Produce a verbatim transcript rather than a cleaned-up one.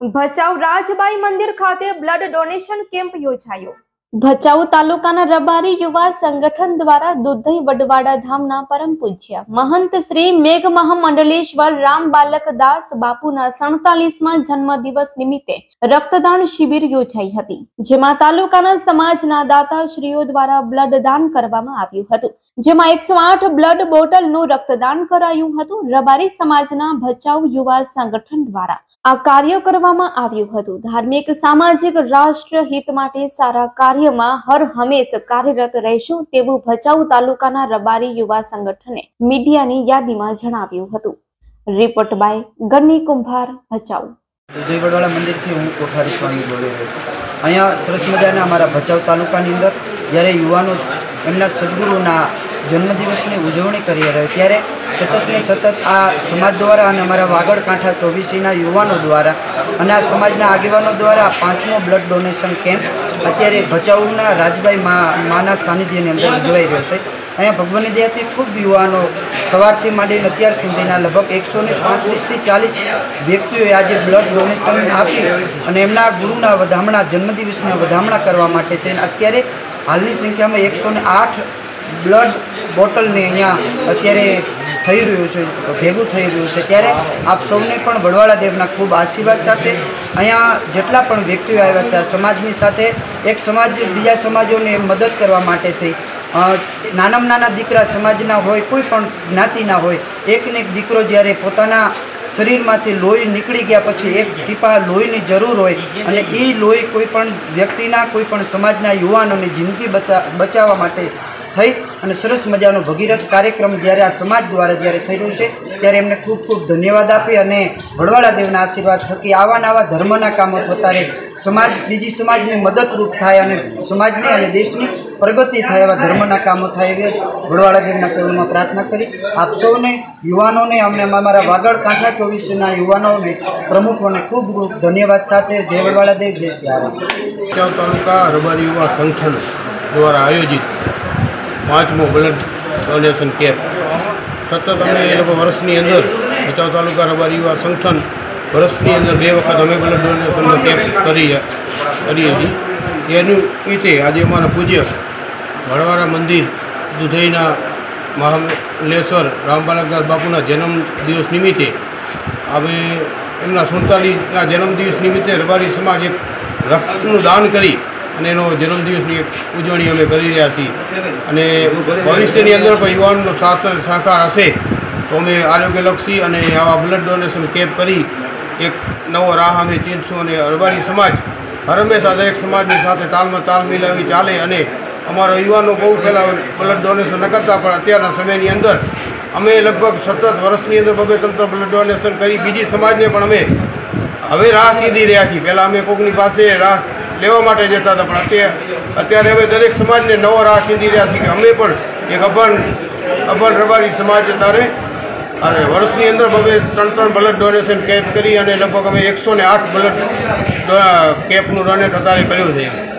ભચાઉ રાજબાઈ મંદિર ખાતે blood donation camp યોજાયો। ભચાઉ તાલુકાના રબારી યુવા સંગઠન દ્વારા દુધઈ વડવાડા ધામના પરમ પૂજ્ય મહંત શ્રી મેઘ મહામંડલેશ્વર રામ બાલક દાસ બાપુના સડતાલીસમાં જન્મદિવસ નિમિત્તે રક્તદાન શિબિર યોજાઈ હતી, જેમાં તાલુકાના સમાજના દાતાશ્રીઓ દ્વારા બ્લડ દાન કરવામાં આવ્યું હતું, જેમાં એકસો આઠ બ્લડ બોટલનું રક્તદાન કરાયું હતું। રબારી સમાજના ભચાઉ યુવા સંગઠન દ્વારા આ કાર્ય કરવામાં આવ્યું હતું। ધાર્મિક સામાજિક રાષ્ટ્ર હિત માટે સારા કાર્યમાં હર હંમેશ કાર્યરત રહેશું તેવું ભચાઉ તાલુકાના રબારી યુવા સંગઠને મીડિયાની યાદીમાં જણાવ્યું હતું। રિપોર્ટ બાય ગની કુંભાર, ભચાઉ। દુધઈ વડવાડા મંદિરથી હું કોઠારી સ્વામી બોલી રહ્યો છું। અહીંયા સરસ મજાના અમારા ભચાઉ તાલુકાની અંદર જ્યારે યુવાનો એમના સદગુરુના જન્મદિવસની ઉજવણી કરી રહ્યા ત્યારે સતત ને સતત આ સમાજ દ્વારા અને અમારા વાગડ કાંઠા ચોવીસીના યુવાનો દ્વારા અને આ સમાજના આગેવાનો દ્વારા પાંચમો બ્લડ ડોનેશન કેમ્પ અત્યારે ભચાઉના રાજબાઈ મા માના સાનિધ્યની અંદર ઉજવાઈ રહ્યો છે। અહીંયા ભગવાનની દયાથી ખૂબ યુવાનો સવારથી માંડીને અત્યાર સુધીના લગભગ એકસો ને પાંત્રીસથી ચાલીસ વ્યક્તિઓએ આજે બ્લડ ડોનેશન આપી અને એમના ગુરુના વધામણા જન્મદિવસના વધામણા કરવા માટે તેને અત્યારે હાલની સંખ્યામાં એકસો ને આઠ બ્લડ બોટલને અહીંયા અત્યારે થઈ રહ્યું છે, ભેગું થઈ રહ્યું છે। ત્યારે આપ સૌને પણ વડવાળા દેવના ખૂબ આશીર્વાદ સાથે અહીંયા જેટલા પણ વ્યક્તિઓ આવ્યા છે આ સમાજની સાથે એક સમાજ બીજા સમાજોને મદદ કરવા માટે થઈ નાનામાં નાના દીકરા સમાજના હોય, કોઈ પણ જ્ઞાતિના હોય, એકને એક દીકરો જ્યારે પોતાના શરીરમાંથી લોહી નીકળી ગયા પછી એક ટીપા લોહીની જરૂર હોય અને એ લોહી કોઈ પણ વ્યક્તિના કોઈ પણ સમાજના યુવાનોની જિંદગી બચાવવા માટે થઈ અને સરસ મજાનો ભગીરથ કાર્યક્રમ જ્યારે આ સમાજ દ્વારા જ્યારે થઈ રહ્યું છે ત્યારે એમને ખૂબ ખૂબ ધન્યવાદ આપી અને વડવાળા દેવના આશીર્વાદ થકી આવા નવા ધર્મના કામો થતા રહે, સમાજ બીજી સમાજને મદદરૂપ થાય અને સમાજની અને દેશની પ્રગતિ થાય એવા ધર્મના કામો થાય એવી વડવાળા દેવના ચરણમાં પ્રાર્થના કરી આપ સૌને યુવાનોને અમને અમારા વાગડ કાંઠા ચોવીસના યુવાનોને પ્રમુખોને ખૂબ ખૂબ ધન્યવાદ સાથે જય વડવાળા દેવ, જય સિયારામ। ભચાઉ તાલુકા રબારી યુવા સંગઠન દ્વારા આયોજિત પાંચમો બ્લડ ડોનેશન કેમ્પ સતત અમે એ લોકો વર્ષની અંદર ભચાઉ તાલુકા રબારી યુવા સંગઠન વર્ષની અંદર બે વખત અમે બ્લડ ડોનેશનનો કેમ્પ કરી કરીએ છીએ। એનું રીતે આજે અમારા પૂજ્ય વડવાડા મંદિર દુધઈના મહામંડલેશ્વર રામ બાલકદાસ બાપુના જન્મ દિવસ નિમિત્તે અમે એમના સુડતાલીસના જન્મદિવસ નિમિત્તે રબારી સમાજ એક રક્તનું દાન કરી અને એનો જન્મદિવસની એક ઉજવણી અમે કરી રહ્યા છીએ અને ભવિષ્યની અંદર પણ યુવાનનો સાથ સહકાર હશે તો અમે આરોગ્યલક્ષી અને આવા બ્લડ ડોનેશન કેમ્પ કરી એક નવો રાહ અમે ચીંધશું અને રબારી સમાજ હંમેશા દરેક સમાજની સાથે તાલમાં તાલ મિલાવી ચાલે અને અમારા યુવાનો બહુ પહેલાં બ્લડ ડોનેશન ન કરતા પણ અત્યારના સમયની અંદર અમે લગભગ સતત વર્ષની અંદર બબે તંત્ર બ્લડ ડોનેશન કરી બીજી સમાજને પણ અમે હવે રાહ ચીંધી રહ્યા છીએ। પહેલાં અમે કોઈકની પાસે રાહ લેવા માટે જતા હતા પણ અત્યારે અત્યારે હવે દરેક સમાજને નવો રાહ ચીંધી રહ્યા છીએ કે અમે પણ એક અભણ અભણ રબારી સમાજ તારે અને વર્ષની અંદર હવે ત્રણ ત્રણ બ્લડ ડોનેશન કેમ્પ કરી અને લગભગ અમે એકસો ને આઠ બ્લડ કેમ્પનું ડોનેટ અત્યારે કર્યું છે।